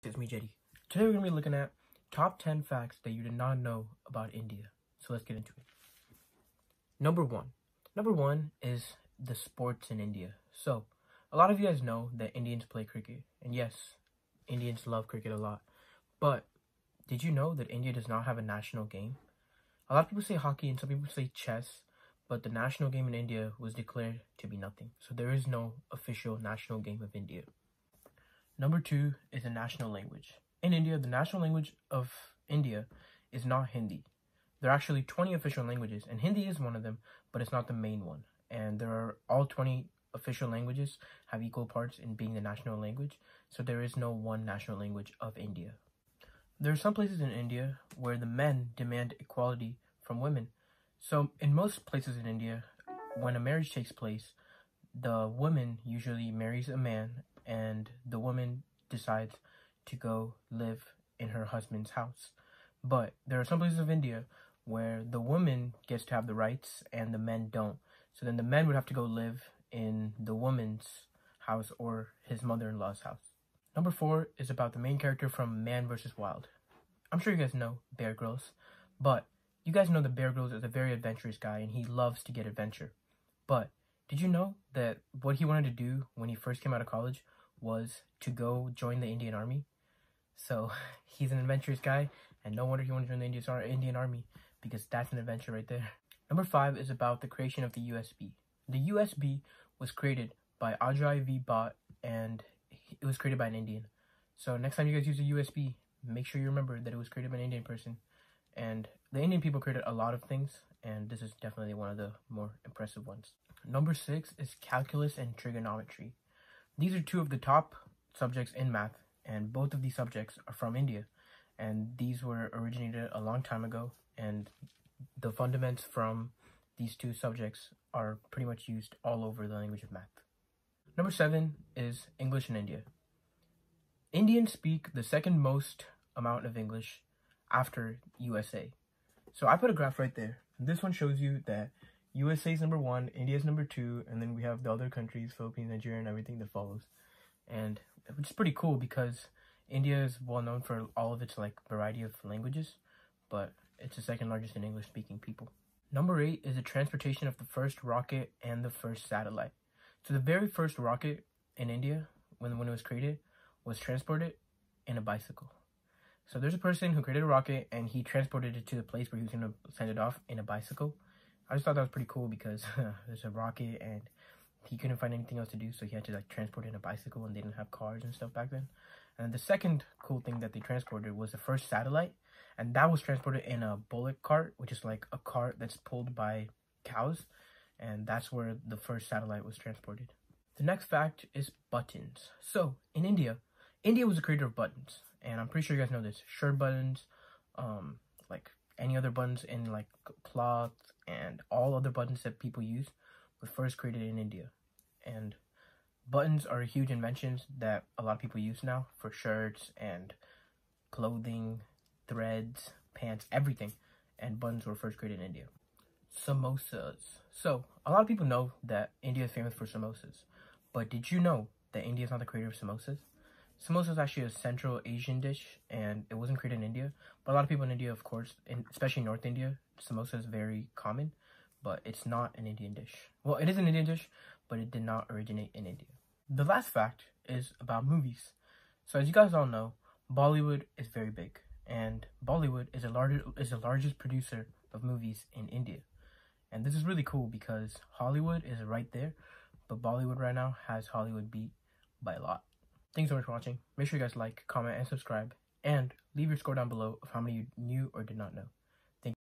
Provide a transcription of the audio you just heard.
It's me, JD. Today we're going to be looking at top 10 facts that you did not know about India. So let's get into it. Number one is the sports in India. So a lot of you guys know that Indians play cricket. And yes, Indians love cricket a lot. But did you know that India does not have a national game? A lot of people say hockey and some people say chess. But the national game in India was declared to be nothing. So there is no official national game of India. Number two is the national language. In India, the national language of India is not Hindi. There are actually 20 official languages, and Hindi is one of them, but it's not the main one. And there are all 20 official languages have equal parts in being the national language, so there is no one national language of India. There are some places in India where the men demand equality from women. So in most places in India, when a marriage takes place, the woman usually marries a man and the woman decides to go live in her husband's house. But there are some places of India where the woman gets to have the rights and the men don't. So then the men would have to go live in the woman's house or his mother-in-law's house. Number four is about the main character from Man vs. Wild. I'm sure you guys know Bear Grylls, but you guys know that Bear Grylls is a very adventurous guy and he loves to get adventure. But did you know that what he wanted to do when he first came out of college was to go join the Indian Army? So he's an adventurous guy, and no wonder he wanted to join the Indian Army, because that's an adventure right there. Number five is about the creation of the USB. The USB was created by Ajay V. Bhatt, and it was created by an Indian. So next time you guys use a USB, make sure you remember that it was created by an Indian person. And the Indian people created a lot of things, and this is definitely one of the more impressive ones. Number six is calculus and trigonometry. These are two of the top subjects in math, and both of these subjects are from India. And these were originated a long time ago, and the fundamentals from these two subjects are pretty much used all over the language of math. Number seven is English in India. Indians speak the second most amount of English after USA. So I put a graph right there. This one shows you that USA is number one, India is number two, and then we have the other countries, Philippines, Nigeria, and everything that follows. And which is pretty cool because India is well known for all of its variety of languages, but it's the second largest in English speaking people. Number eight is the transportation of the first rocket and the first satellite. So the very first rocket in India, when it was created, was transported in a bicycle. So there's a person who created a rocket and he transported it to the place where he was going to send it off in a bicycle. I just thought that was pretty cool because there's a rocket and he couldn't find anything else to do, so he had to transport it in a bicycle, and they didn't have cars and stuff back then. And the second cool thing that they transported was the first satellite, and that was transported in a bullock cart, which is like a cart that's pulled by cows, and that's where the first satellite was transported. The next fact is buttons. So in India was the creator of buttons, and I'm pretty sure you guys know this. Shirt buttons, like any other buttons in cloth, and all other buttons that people use were first created in India. And buttons are huge inventions that a lot of people use now for shirts and clothing, threads, pants, everything. And buttons were first created in India. Samosas. So a lot of people know that India is famous for samosas. But did you know that India is not the creator of samosas? Samosa is actually a Central Asian dish, and it wasn't created in India. But a lot of people in India, of course, especially North India, samosa is very common, but it's not an Indian dish. Well, it is an Indian dish, but it did not originate in India. The last fact is about movies. So as you guys all know, Bollywood is very big, and Bollywood is the largest producer of movies in India. And this is really cool because Hollywood is right there, but Bollywood right now has Hollywood beat by a lot. Thanks so much for watching. Make sure you guys like, comment, and subscribe. And leave your score down below of how many you knew or did not know.